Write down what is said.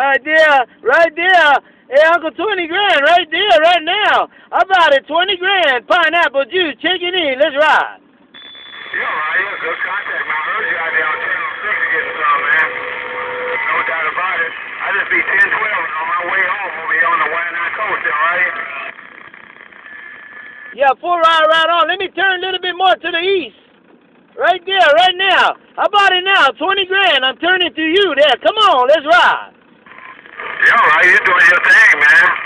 Right there. Hey, Uncle, 20 grand right there, right now. I bought it, 20 grand. Pineapple juice, chicken in. Let's ride. Yeah, right. Yeah, good contact, man. I heard you out there on 1006 getting some, man. No doubt about it. I just be 1012 on my way home over here on the Wyandotte coast there, right? Yeah, full ride right on. Let me turn a little bit more to the east. Right there, right now. I bought it now, 20 grand. I'm turning to you there. Come on, let's ride. Yeah, right. You're doing your thing, man.